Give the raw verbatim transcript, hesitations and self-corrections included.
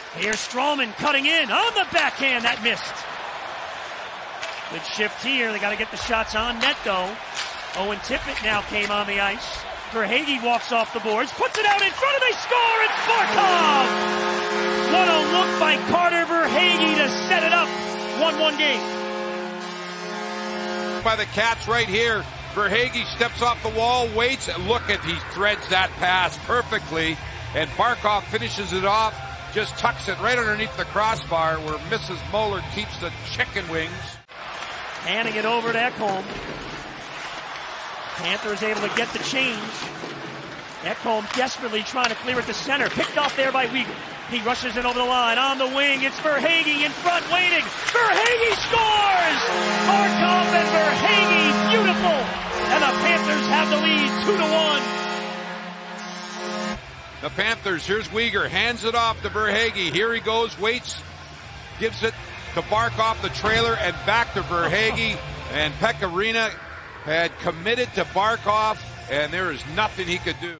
Here's Strowman cutting in on the backhand. That missed. Good shift here. They got to get the shots on net, though. Owen Tippett now came on the ice. Verhaeghe walks off the boards, puts it out in front, and they score! It's Barkov! What a look by Carter Verhaeghe to set it up. one one game. By the Cats right here. Verhaeghe steps off the wall, waits, and look at, he threads that pass perfectly. And Barkov finishes it off, just tucks it right underneath the crossbar where Missus Moeller keeps the chicken wings. Handing it over to Ekholm. Panthers able to get the change. Ekholm desperately trying to clear it to center. Picked off there by Weegar. He rushes it over the line. On the wing, it's Verhaeghe in front waiting. Verhaeghe scores! Barkov and Verhaeghe, beautiful! And the Panthers have the lead two to one. The Panthers, here's Weegar, hands it off to Verhaeghe. Here he goes, waits, gives it to Barkov, the trailer, and back to Verhaeghe. And Pekka Rinne had committed to Barkov, and there is nothing he could do.